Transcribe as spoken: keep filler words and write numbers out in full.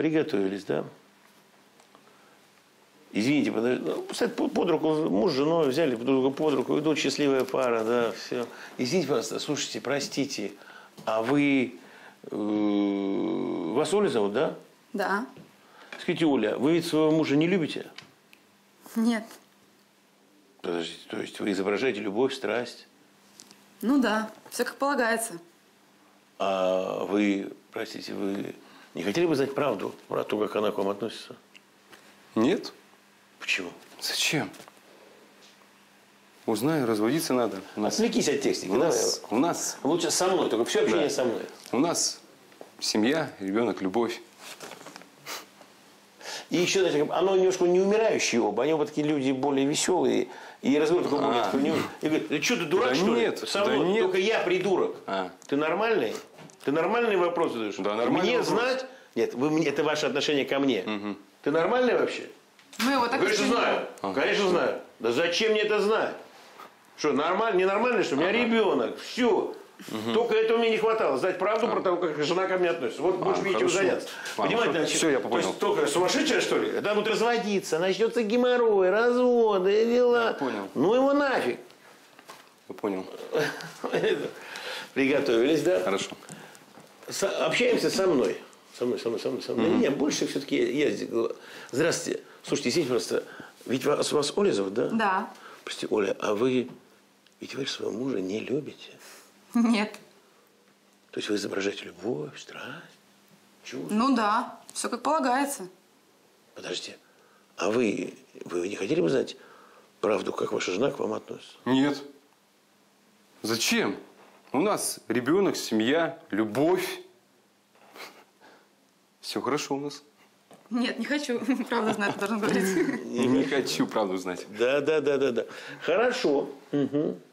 Приготовились, да? Извините, под, под руку, муж с женой взяли друг друга под руку, идут, счастливая пара, да, все. Извините, пожалуйста, слушайте, простите, а вы, э, вас Оля зовут, да? Да. Скажите, Оля, вы ведь своего мужа не любите? Нет. Подождите, то есть вы изображаете любовь, страсть? Ну да, все как полагается. А вы, простите, вы не хотели бы знать правду про то, как она к вам относится? Нет. Почему? Зачем? Узнаю, разводиться надо. У нас, Отвлекись от техники. у нас, у нас, лучше со мной, только все общение да. со мной. У нас семья, ребенок, любовь. И еще, знаете, оно немножко не умирающие оба, они оба такие люди более веселые. И разговор такой более такой, и говорит, ты что, ты дурак, Да что нет, ли? Со да мной, нет. только я придурок. А. Ты нормальный? Ты нормальный вопрос задаешь? Да, нормальный Мне вопрос. знать? Нет, вы, мне- это ваше отношение ко мне. Угу. Ты нормальный вообще? Мы его так Конечно, еще не- знаю. Конечно, знаю. Да зачем мне это знать? Что, нормально, ненормально, что у меня Ага. ребенок, все. Только этого мне не хватало, знать правду про то, как жена ко мне относится. Вот больше мне нечем хорошо. заняться. А, Понимаете, ну, значит, всё, я то понял. есть только сумасшедшая, что ли? Когда будут разводиться, начнется геморрой, разводы, дела. Я понял. Ну его нафиг. Я понял. Приготовились, да? Хорошо. Со- общаемся со мной. Со мной, со мной, со мной, со мной. Мгм. Нет, больше все-таки я здесь. Здравствуйте. Слушайте, извините, просто, ведь вас, вас Оля зовут, да? Да. Простите, Оля, а вы, ведь вы своего мужа не любите? Нет. То есть вы изображаете любовь, страсть, чувство? Ну да, все как полагается. Подождите, а вы, вы не хотели бы знать правду, как ваша жена к вам относится? Нет. Зачем? У нас ребенок, семья, любовь. Все хорошо у нас. Нет, не хочу. Правда знать, должен говорить. Не хочу правду знать. Да, да, да, да, да. Хорошо. Угу.